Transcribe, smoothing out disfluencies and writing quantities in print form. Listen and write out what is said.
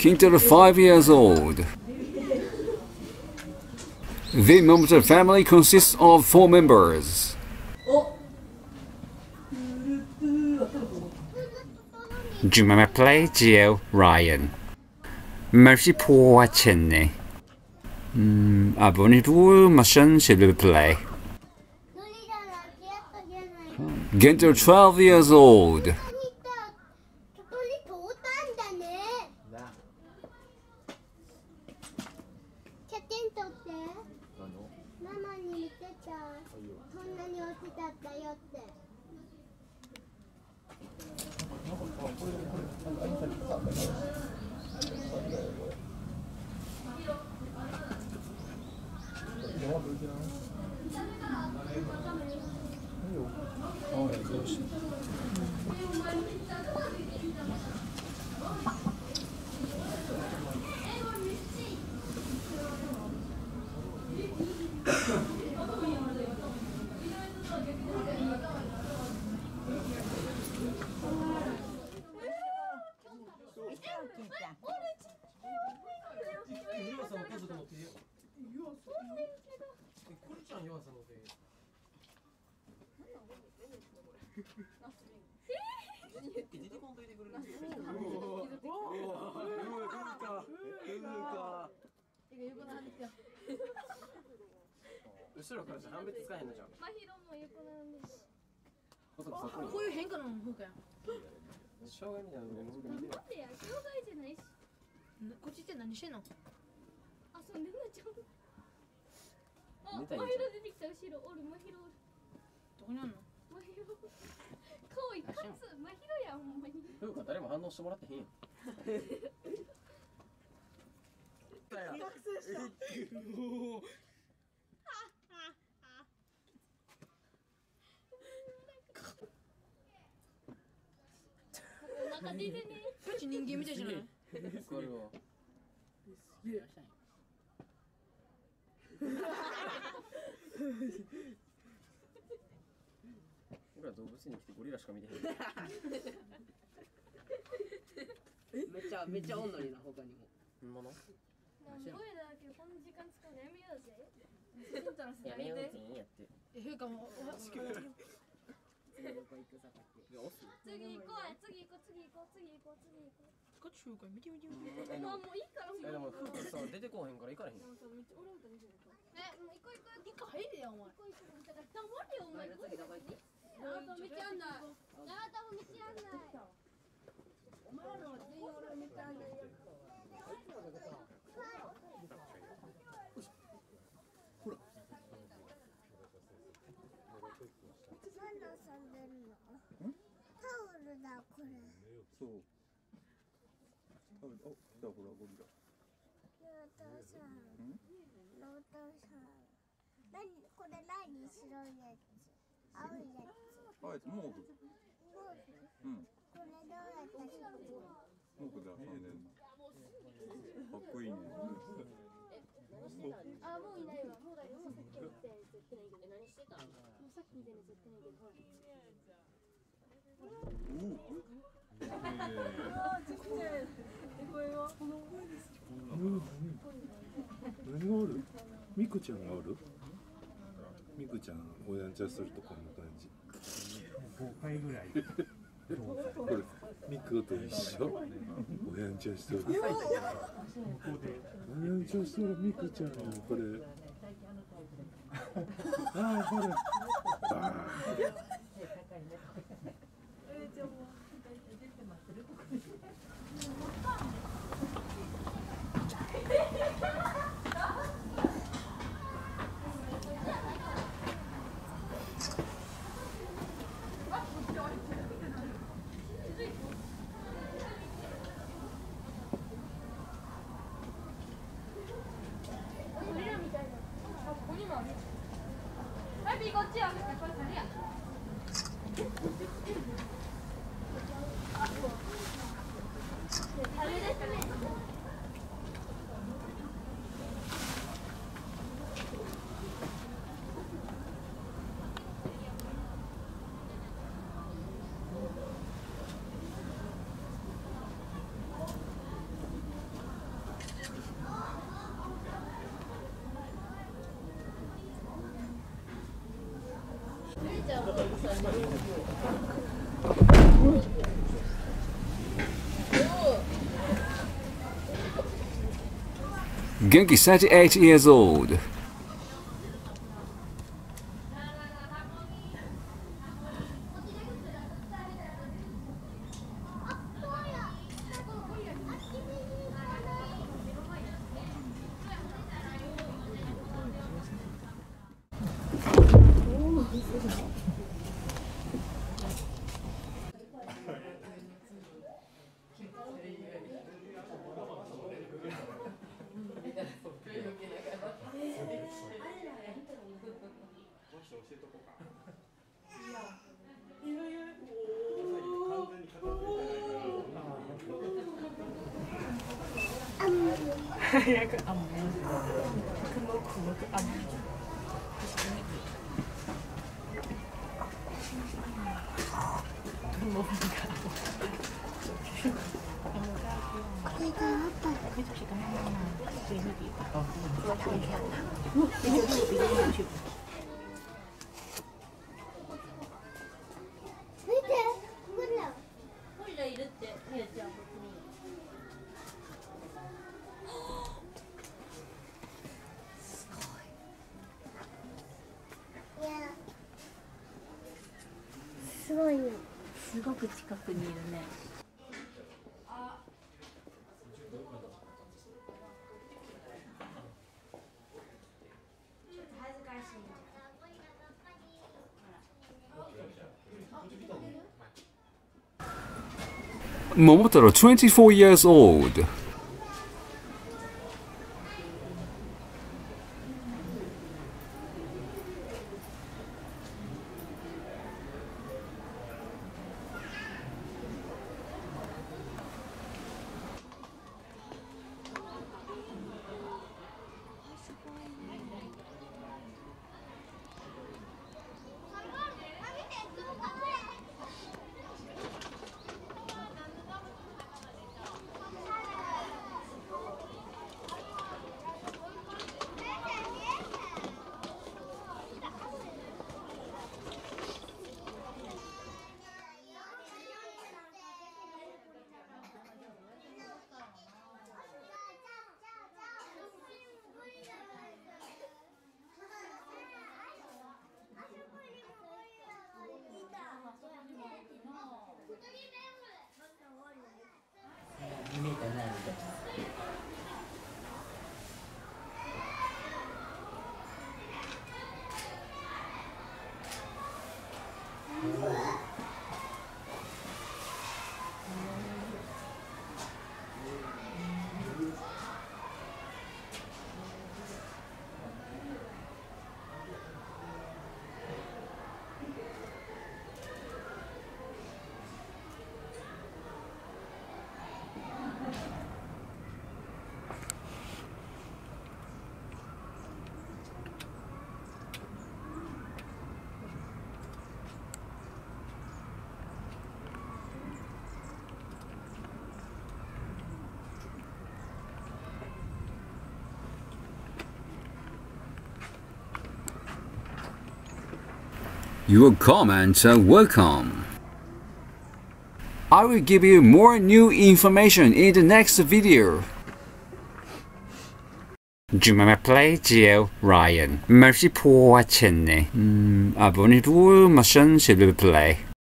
Kinto 5 years old. The Momota family consists of 4 members. Do you remember play Gio Ryan? Merci pour attention. Abonnez-vous ma chaîne s'il vous plaît. Gento 12 years old. 後ろからじゃ判別つかへんのじゃん。 真宙も横なんです。 こういう変化の方がや。 障害みたいなのなんでや、障害じゃないし。 こっちって何してんの？ 遊んでんのちゃう。あ、真宙出てきた後ろおる、真宙おる。 どこにあんの？ 真宙。顔いかつ、真宙やんほんまに。 ふうか誰も反応してもらってへんやん。 なんか出てね。 うち人間みたいじゃない？ これは。俺ら動物園に来てゴリラしか見てへん。 めっちゃおんのにな他にも。 ほんまな。 なんぼやだけどこの時間使うのやめようぜ。 やめようぜやって。 ふうかも。 次行こうや、次行こう、次行こう、次行こう、次行こう。 こっち見て見て見て。 まあもういいからもう。 でもふうかさ出てこへんから行かれへん。 俺もと見てるか。もう行こう行こう。 一回入れよお前。 行こう行こう。だから黙れよお前。あなた道案内。あなたも道案内。お前らの全員俺の道案内や。これ。 そう。タオル、お、来たほらゴリラ。 ロータさん。ロータさん。これ何白いやつ。青いやつ。 あいつ毛布。うん。 これどうやったっけ。 毛布で遊んでんの。かっこいいね。 あ、もういないわ。もうだよ。さっきみたいに絶対ないけど。何してたの？もうさっきみたいに絶対ないけど。ほら。 何がおる？ミクちゃんがおる？ミクちゃんおやんちゃするとこんな感じ。 5回ぐらい。 これミクと一緒。おやんちゃしとる。おやんちゃしとるミクちゃんこれ。ああほら。 こっちや。これ何や。 Genki, 38 years old. すごいね。 すごく近くにいるね。 Momotaro, 24 years old. Your comments are welcome. I will give you more new information in the next video. Je m'appelle Jill Ryan. Merci pour watching. Abonnez-vous à ma chaîne s'il vous plaît.